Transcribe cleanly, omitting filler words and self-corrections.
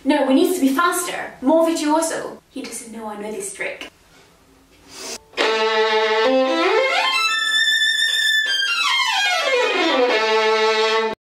No, we need to be faster, more virtuoso. He doesn't know I know this trick.